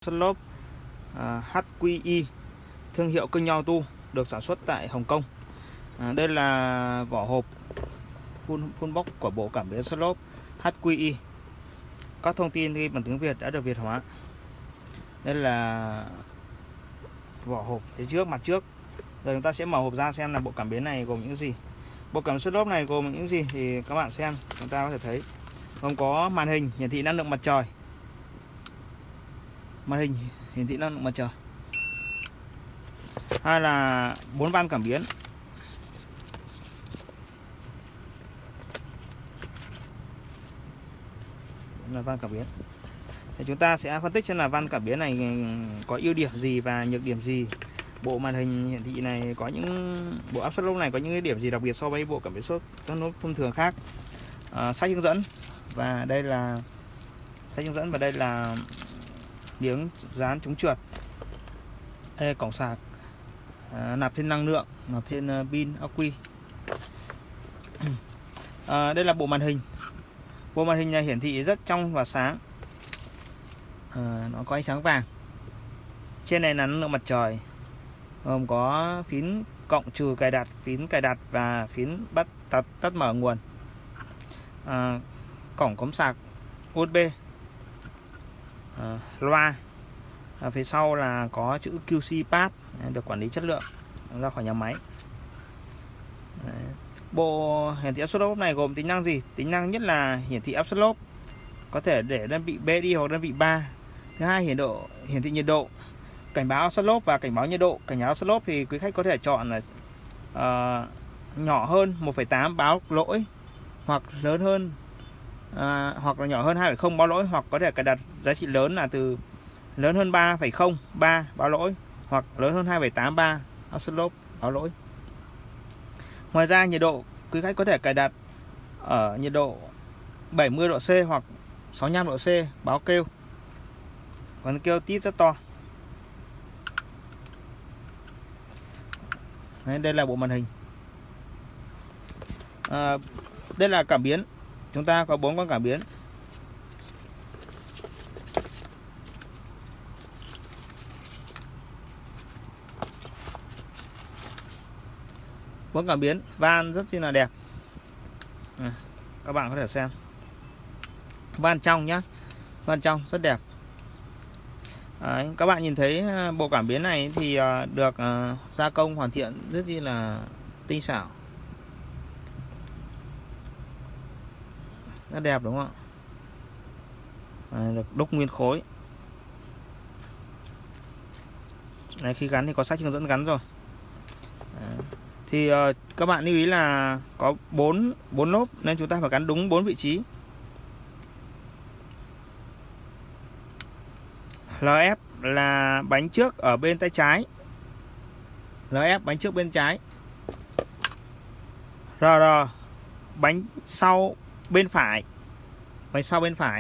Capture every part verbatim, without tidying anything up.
suất lốp à, hát quy i, thương hiệu Kinh Auto, được sản xuất tại Hồng Kông. À, đây là vỏ hộp full, full box của bộ cảm biến suất lốp hát quy i. Các thông tin ghi bằng tiếng Việt đã được Việt hóa. Đây là vỏ hộp phía trước, mặt trước. Giờ chúng ta sẽ mở hộp ra xem là bộ cảm biến này gồm những gì. Bộ cảm biến suất lốp này gồm những gì thì các bạn xem, chúng ta có thể thấy gồm có màn hình hiển thị năng lượng mặt trời, màn hình hiển thị năng lượng mặt trời, hay là bốn van cảm biến, là van cảm biến. Thì chúng ta sẽ phân tích xem là van cảm biến này có ưu điểm gì và nhược điểm gì. Bộ màn hình hiển thị này có những bộ áp suất lốp này có những cái điểm gì đặc biệt so với bộ cảm biến suất lốp thông thường khác. À, sách hướng dẫn, và đây là sách hướng dẫn và đây là miếng dán chống trượt. Đây là cổng sạc, à, nạp thêm năng lượng, nạp thêm uh, pin ắc quy. À, đây là bộ màn hình. Bộ màn hình này hiển thị rất trong và sáng. À, nó có ánh sáng vàng. Trên này là năng lượng mặt trời, gồm có phím cộng trừ cài đặt, phím cài đặt và phím bắt tắt, tắt mở nguồn. À, cổng cắm sạc u ét bê, à, loa. À, phía sau là có chữ quy xê Pass, được quản lý chất lượng ra khỏi nhà máy. Đấy. Bộ hiển thị áp suất lốp này gồm tính năng gì? Tính năng nhất là hiển thị áp suất lốp, có thể để đơn vị bê đê hoặc đơn vị bar. Thứ hai, hiển độ hiển thị nhiệt độ, cảnh báo áp suất lốp và cảnh báo nhiệt độ. Cảnh báo áp suất lốp thì quý khách có thể chọn là uh, nhỏ hơn một phẩy tám báo lỗi, hoặc lớn hơn uh, hoặc là nhỏ hơn hai phẩy không báo lỗi, hoặc có thể cài đặt giá trị lớn là từ lớn hơn ba phẩy không ba báo lỗi, hoặc lớn hơn hai phẩy tám ba áp suất lốp báo lỗi. Ngoài ra, nhiệt độ quý khách có thể cài đặt ở nhiệt độ bảy mươi độ C hoặc sáu mươi lăm độ C báo kêu, còn kêu tít rất to. Đấy, đây là bộ màn hình. À, đây là cảm biến. Chúng ta có bốn con cảm biến. Bốn cảm biến, van rất là đẹp. À, các bạn có thể xem van trong nhá, van trong rất đẹp. Đấy, các bạn nhìn thấy bộ cảm biến này thì được uh, gia công hoàn thiện rất là tinh xảo, rất đẹp đúng không ạ? Đấy, được đúc nguyên khối. Đấy, khi gắn thì có sách hướng dẫn gắn rồi. Đấy. Thì uh, các bạn lưu ý là có bốn bốn lốp nên chúng ta phải gắn đúng bốn vị trí. lờ ép là bánh trước ở bên tay trái, lờ ép bánh trước bên trái, rờ rờ bánh sau bên phải, bánh sau bên phải,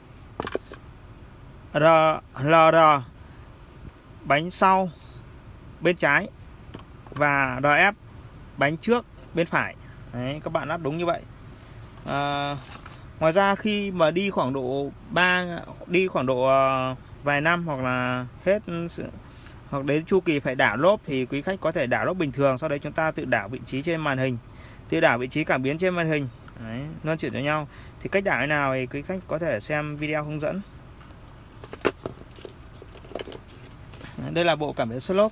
rờ lờ rờ bánh sau bên trái, và rờ ép bánh trước bên phải. Đấy, các bạn lắp đúng như vậy. À, ngoài ra khi mà đi khoảng độ ba đi khoảng độ uh, vài năm, hoặc là hết hoặc đến chu kỳ phải đảo lốp, thì quý khách có thể đảo lốp bình thường, sau đấy chúng ta tự đảo vị trí trên màn hình, tự đảo vị trí cảm biến trên màn hình. Đấy, luân chuyển cho nhau. Thì cách đảo thế nào thì quý khách có thể xem video hướng dẫn. Đấy, đây là bộ cảm biến suất lốp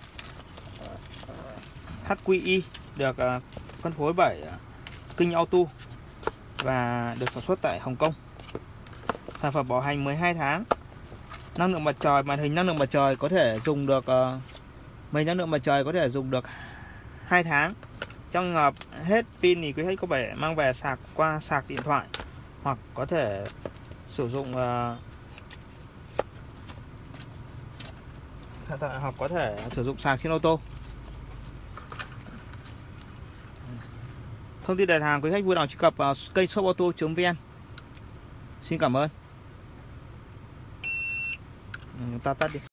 hát quy i, được uh, phân phối bởi uh, Kinh Auto và được sản xuất tại Hồng Kông. Sản phẩm bảo hành mười hai tháng. Năng lượng mặt trời, màn hình năng lượng mặt trời có thể dùng được uh, màn năng lượng mặt trời có thể dùng được hai tháng. Trong trường hợp hết pin thì quý khách có thể mang về sạc qua sạc điện thoại, hoặc có thể sử dụng uh, hoặc có thể sử dụng sạc trên ô tô. Thông tin đặt hàng quý khách vui lòng truy cập vào kênh shop auto chấm vn. Xin cảm ơn. Chúng ta tắt đi.